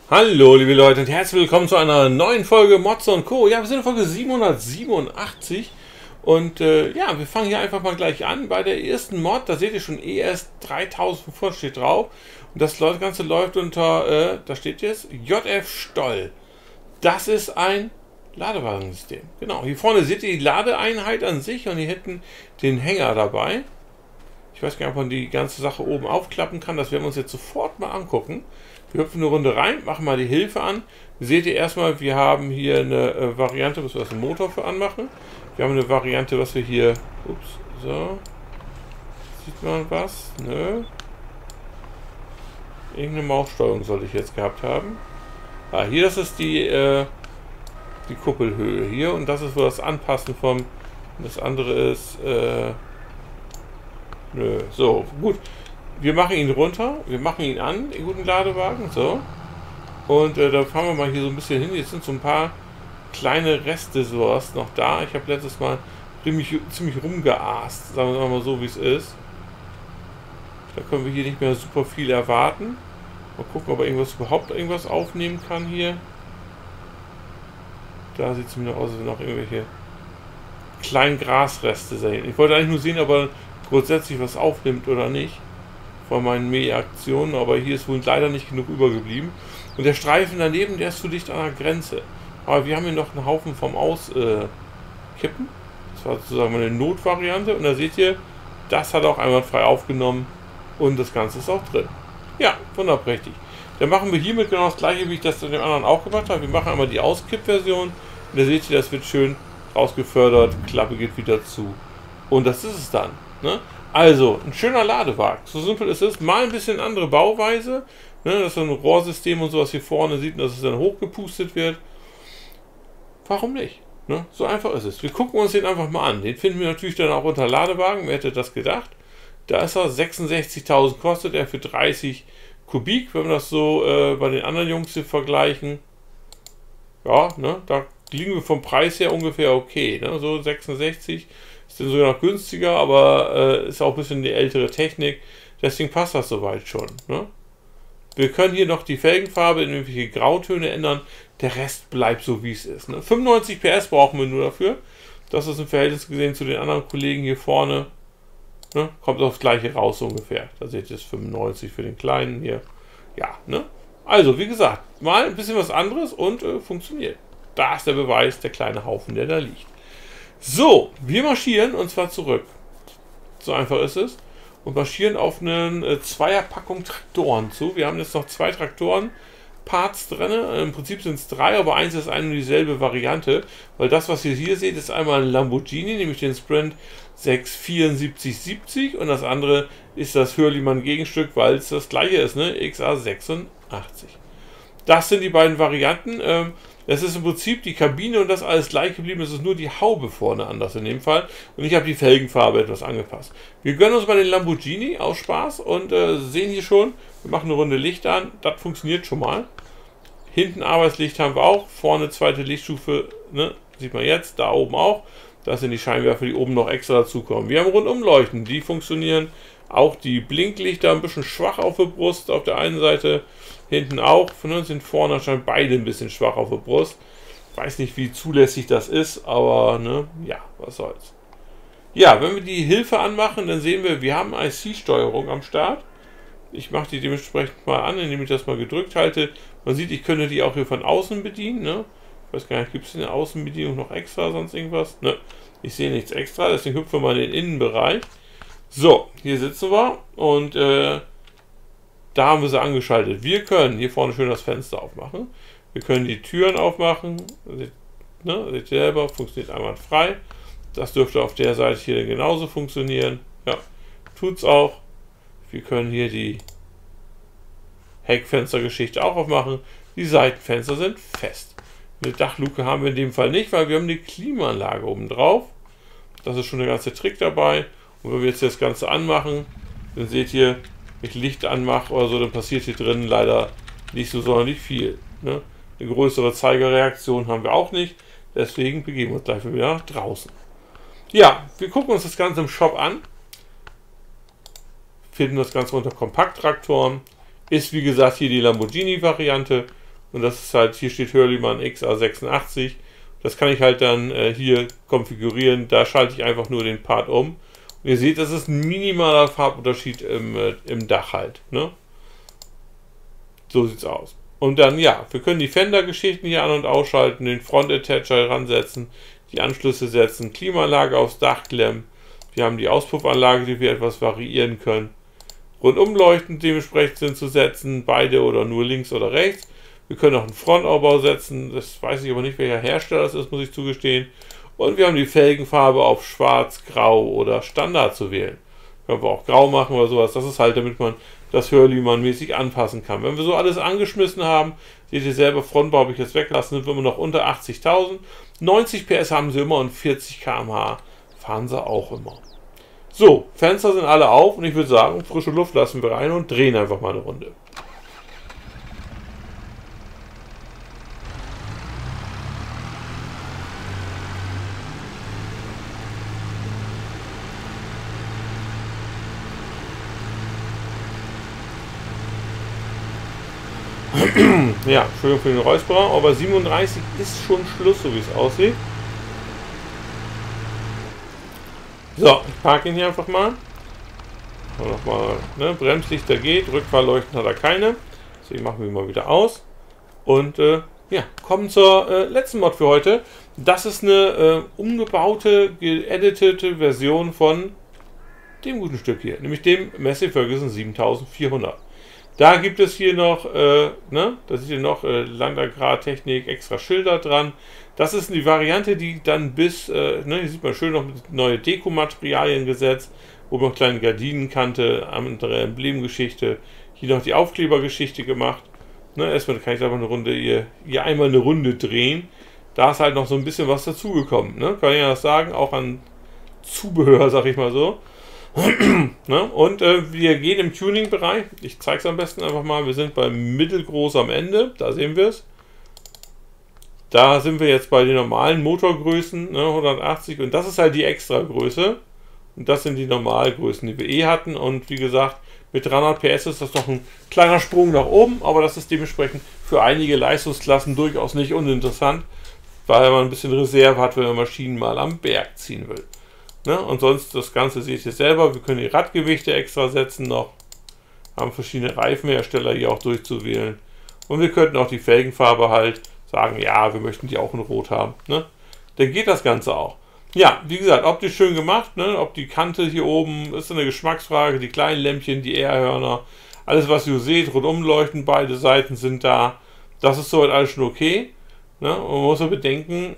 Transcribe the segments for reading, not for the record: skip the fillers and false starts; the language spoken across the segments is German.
Hallo liebe Leute und herzlich willkommen zu einer neuen Folge Mods & Co. Ja, wir sind in Folge 787 und ja, wir fangen hier einfach mal gleich an bei der ersten Mod. Da seht ihr schon ES 3500 steht drauf und das Ganze läuft unter, da steht jetzt JF Stoll. Das ist ein Ladewagensystem. Genau, hier vorne seht ihr die Ladeeinheit an sich und hier hinten den Hänger dabei. Ich weiß gar nicht, ob man die ganze Sache oben aufklappen kann. Das werden wir uns jetzt sofort mal angucken. Wir hüpfen eine Runde rein, machen mal die Hilfe an. Seht ihr erstmal, wir haben hier eine Variante, was wir das Motor für anmachen. Wir haben eine Variante, was wir hier... Ups, so. Sieht man was? Nö. Irgendeine Maussteuerung sollte ich jetzt gehabt haben. Ah, hier, das ist die Kuppelhöhe hier. Und das ist wohl das Anpassen vom... Das andere ist... Nö. So, gut. Wir machen ihn runter, wir machen ihn an, den guten Ladewagen, so. Und da fahren wir mal hier so ein bisschen hin. Jetzt sind so ein paar kleine Reste sowas noch da. Ich habe letztes Mal ziemlich rumgeaßt, sagen wir mal so, wie es ist. Da können wir hier nicht mehr super viel erwarten. Mal gucken, ob er überhaupt irgendwas aufnehmen kann hier. Da sieht es mir noch aus, als noch irgendwelche kleinen Grasreste sein. Ich wollte eigentlich nur sehen, ob er grundsätzlich was aufnimmt oder nicht. Von meinen Mähaktionen, aber hier ist wohl leider nicht genug übergeblieben. Und der Streifen daneben, der ist zu dicht an der Grenze. Aber wir haben hier noch einen Haufen vom Auskippen. Das war sozusagen eine Notvariante. Und da seht ihr, das hat auch einwandfrei aufgenommen. Und das Ganze ist auch drin. Ja, wunderprächtig. Dann machen wir hiermit genau das gleiche, wie ich das in dem anderen auch gemacht habe. Wir machen einmal die Auskipp-Version. Und da seht ihr, das wird schön rausgefördert. Klappe geht wieder zu. Und das ist es dann. Ne? Also, ein schöner Ladewagen. So simpel ist es. Mal ein bisschen andere Bauweise. Ne, dass so ein Rohrsystem und sowas hier vorne sieht und dass es dann hochgepustet wird. Warum nicht? Ne? So einfach ist es. Wir gucken uns den einfach mal an. Den finden wir natürlich dann auch unter Ladewagen. Wer hätte das gedacht? Da ist er. 66.000 kostet er für 30 Kubik. Wenn wir das so bei den anderen Jungs hier vergleichen. Ja, ne, da liegen wir vom Preis her ungefähr okay. Ne? So 66. Ist dann sogar noch günstiger, aber ist auch ein bisschen die ältere Technik. Deswegen passt das soweit schon. Ne? Wir können hier noch die Felgenfarbe in irgendwelche Grautöne ändern. Der Rest bleibt so, wie es ist. Ne? 95 PS brauchen wir nur dafür. Das ist im Verhältnis gesehen zu den anderen Kollegen hier vorne. Ne? Kommt aufs Gleiche raus ungefähr. Da seht ihr es 95 für den Kleinen hier. Ja, ne? Also, wie gesagt, mal ein bisschen was anderes und funktioniert. Da ist der Beweis, der kleine Haufen, der da liegt. So, wir marschieren und zwar zurück. So einfach ist es. Und marschieren auf eine Zweierpackung Traktoren zu. Wir haben jetzt noch 2 Traktoren-Parts drin. Im Prinzip sind es 3, aber eins ist eine und dieselbe Variante. Weil das, was ihr hier seht, ist einmal ein Lamborghini, nämlich den Sprint 67470. Und das andere ist das Hürlimann-Gegenstück, weil es das gleiche ist, ne? XA86. Das sind die beiden Varianten. Es ist im Prinzip die Kabine und das alles gleich geblieben. Es ist nur die Haube vorne anders in dem Fall. Und ich habe die Felgenfarbe etwas angepasst. Wir gönnen uns mal den Lamborghini aus Spaß und sehen hier schon, wir machen eine Runde Licht an. Das funktioniert schon mal. Hinten Arbeitslicht haben wir auch. Vorne zweite Lichtstufe, ne? Sieht man jetzt. Da oben auch. Das sind die Scheinwerfer, die oben noch extra dazukommen. Wir haben Rundumleuchten. Die funktionieren. Auch die Blinklichter ein bisschen schwach auf der Brust. Auf der einen Seite. Hinten auch. Von uns sind vorne anscheinend beide ein bisschen schwach auf der Brust. Weiß nicht, wie zulässig das ist, aber ne, ja, was soll's. Ja, wenn wir die Hilfe anmachen, dann sehen wir, wir haben IC-Steuerung am Start. Ich mache die dementsprechend mal an, indem ich das mal gedrückt halte. Man sieht, ich könnte die auch hier von außen bedienen. Ne? Ich weiß gar nicht, gibt es in der Außenbedienung noch extra, sonst irgendwas? Ne, ich sehe nichts extra, deswegen hüpfen wir mal in den Innenbereich. So, hier sitzen wir und da haben wir sie angeschaltet. Wir können hier vorne schön das Fenster aufmachen. Wir können die Türen aufmachen. Seht ihr selber, funktioniert einwandfrei. Das dürfte auf der Seite hier genauso funktionieren. Ja, tut es auch. Wir können hier die Heckfenstergeschichte auch aufmachen. Die Seitenfenster sind fest. Eine Dachluke haben wir in dem Fall nicht, weil wir haben eine Klimaanlage oben drauf. Das ist schon der ganze Trick dabei. Und wenn wir jetzt das Ganze anmachen, dann seht ihr, wenn ich Licht anmache oder so, dann passiert hier drin leider nicht so sonderlich viel. Ne? Eine größere Zeigerreaktion haben wir auch nicht. Deswegen begeben wir uns gleich wieder nach draußen. Ja, wir gucken uns das Ganze im Shop an. Finden das Ganze unter Kompakttraktoren. Ist wie gesagt hier die Lamborghini-Variante. Und das ist halt, hier steht Hörlimann XA86. Das kann ich halt dann hier konfigurieren. Da schalte ich einfach nur den Part um. Und ihr seht, das ist ein minimaler Farbunterschied im Dach halt. Ne? So sieht's aus. Und dann, ja, wir können die Fender-Geschichten hier an- und ausschalten, den Front-Attacher ransetzen, die Anschlüsse setzen, Klimaanlage aufs Dach klemmen. Wir haben die Auspuffanlage, die wir etwas variieren können. Rundumleuchten dementsprechend sind zu setzen, beide oder nur links oder rechts. Wir können auch einen Frontaufbau setzen, das weiß ich aber nicht, welcher Hersteller das ist, muss ich zugestehen. Und wir haben die Felgenfarbe auf Schwarz, Grau oder Standard zu wählen. Können wir auch Grau machen oder sowas. Das ist halt, damit man das Hörlimann-mäßig anpassen kann. Wenn wir so alles angeschmissen haben, seht ihr selber, Frontbau habe ich jetzt weglassen, sind wir immer noch unter 80.000. 90 PS haben sie immer und 40 km/h fahren sie auch immer. So, Fenster sind alle auf und ich würde sagen, frische Luft lassen wir rein und drehen einfach mal eine Runde. Ja, Entschuldigung für den Räusperer, aber 37 ist schon Schluss, so wie es aussieht. So, ich parke ihn hier einfach mal. Nochmal, ne, Bremslichter geht, Rückfahrleuchten hat er keine. Deswegen machen wir mal wieder aus. Und ja, kommen zur letzten Mod für heute. Das ist eine umgebaute, geeditete Version von dem guten Stück hier, nämlich dem Massey Ferguson 7400. Da gibt es hier noch, da ist hier noch Landagrartechnik, extra Schilder dran. Das ist die Variante, die dann bis, hier sieht man schön noch mit neue Dekomaterialien gesetzt, wo noch kleine Gardinenkante, andere Emblemgeschichte, hier noch die Aufklebergeschichte gemacht. Ne, erstmal kann ich aber eine Runde, hier einmal eine Runde drehen. Da ist halt noch so ein bisschen was dazugekommen, ne? Kann ich ja das sagen, auch an Zubehör, sag ich mal so. Ne? Und wir gehen im Tuning-Bereich. Ich zeige es am besten einfach mal. Wir sind bei mittelgroß am Ende. Da sehen wir es. Da sind wir jetzt bei den normalen Motorgrößen, ne, 180. Und das ist halt die Extragröße. Und das sind die Normalgrößen, die wir hatten. Und wie gesagt, mit 300 PS ist das noch ein kleiner Sprung nach oben. Aber das ist dementsprechend für einige Leistungsklassen durchaus nicht uninteressant, weil man ein bisschen Reserve hat, wenn man Maschinen mal am Berg ziehen will. Ne? Und sonst, das Ganze seht ihr selber. Wir können die Radgewichte extra setzen noch. Haben verschiedene Reifenhersteller hier auch durchzuwählen. Und wir könnten auch die Felgenfarbe halt sagen, ja, wir möchten die auch in Rot haben. Ne? Dann geht das Ganze auch. Ja, wie gesagt, optisch schön gemacht. Ne? Ob die Kante hier oben, ist eine Geschmacksfrage. Die kleinen Lämpchen, die Ehrhörner. Alles, was ihr seht, rundum leuchten. Beide Seiten sind da. Das ist soweit alles schon okay. Ne? Und man muss ja bedenken,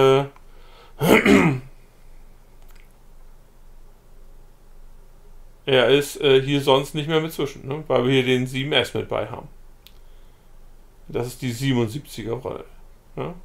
er ist hier sonst nicht mehr mit zwischen, ne? Weil wir hier den 7S mit bei haben. Das ist die 77er Rolle. Ne?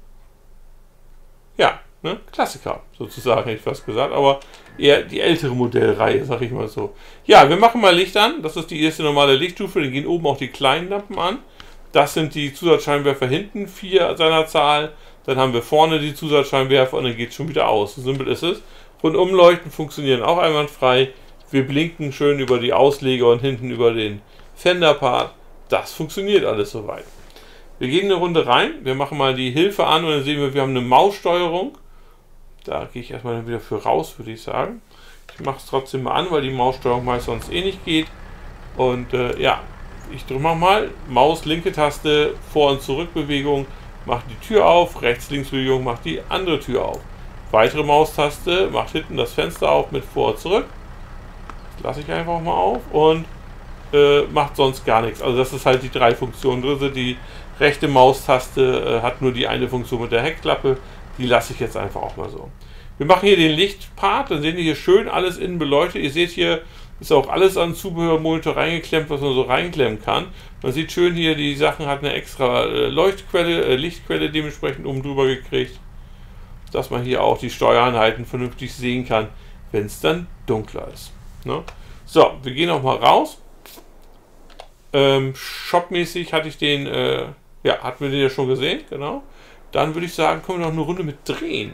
Ja, ne? Klassiker sozusagen, hätte ich fast gesagt, aber eher die ältere Modellreihe, sag ich mal so. Ja, wir machen mal Licht an. Das ist die erste normale Lichtstufe. Dann gehen oben auch die kleinen Lampen an. Das sind die Zusatzscheinwerfer hinten, 4 seiner Zahl. Dann haben wir vorne die Zusatzscheinwerfer und dann geht es schon wieder aus. So simpel ist es. Rundumleuchten funktionieren auch einwandfrei. Wir blinken schön über die Ausleger und hinten über den Fender-Part. Das funktioniert alles soweit. Wir gehen eine Runde rein. Wir machen mal die Hilfe an und dann sehen wir haben eine Maussteuerung. Da gehe ich erstmal wieder für raus, würde ich sagen. Ich mache es trotzdem mal an, weil die Maussteuerung meist sonst eh nicht geht. Und ja, ich drücke mal. Maus, linke Taste, Vor- und Zurückbewegung macht die Tür auf. Rechts-Links-Bewegung macht die andere Tür auf. Weitere Maustaste macht hinten das Fenster auf mit Vor- und Zurück. Lasse ich einfach mal auf und macht sonst gar nichts. Also das ist halt die 3 Funktionen drin. Die rechte Maustaste hat nur die eine Funktion mit der Heckklappe. Die lasse ich jetzt einfach auch mal so. Wir machen hier den Lichtpart. Dann sehen wir hier schön alles innen beleuchtet. Ihr seht hier ist auch alles an Zubehörmonitor reingeklemmt, was man so reinklemmen kann. Man sieht schön hier, die Sachen hat eine extra Leuchtquelle, Lichtquelle dementsprechend oben drüber gekriegt, dass man hier auch die Steuereinheiten vernünftig sehen kann, wenn es dann dunkler ist. Ne? So, wir gehen auch mal raus. Shopmäßig hatte ich den, ja, hatten wir den ja schon gesehen, genau. Dann würde ich sagen, können wir noch eine Runde mit drehen.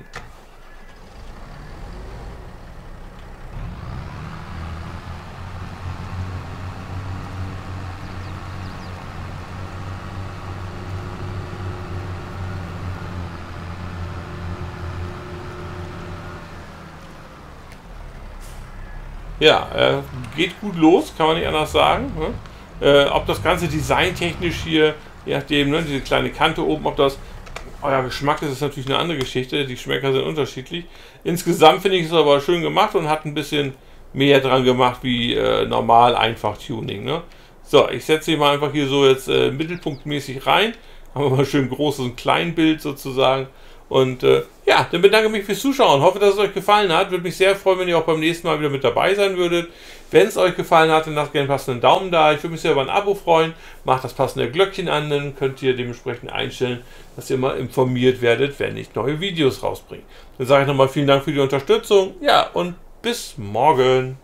Ja, geht gut los, kann man nicht anders sagen. Ne? Ob das Ganze designtechnisch hier, je nachdem, ne, diese kleine Kante oben, ob das euer Geschmack ist, ist natürlich eine andere Geschichte. Die Geschmäcker sind unterschiedlich. Insgesamt finde ich es aber schön gemacht und hat ein bisschen mehr dran gemacht wie normal einfach Tuning. Ne? So, ich setze sie mal einfach hier so jetzt mittelpunktmäßig rein. Haben wir mal schön großes und klein Bild sozusagen. Und ja, dann bedanke ich mich fürs Zuschauen. Hoffe, dass es euch gefallen hat. Würde mich sehr freuen, wenn ihr auch beim nächsten Mal wieder mit dabei sein würdet. Wenn es euch gefallen hat, dann lasst gerne einen passenden Daumen da. Ich würde mich sehr über ein Abo freuen. Macht das passende Glöckchen an, dann könnt ihr dementsprechend einstellen, dass ihr mal informiert werdet, wenn ich neue Videos rausbringe. Dann sage ich nochmal vielen Dank für die Unterstützung. Ja, und bis morgen.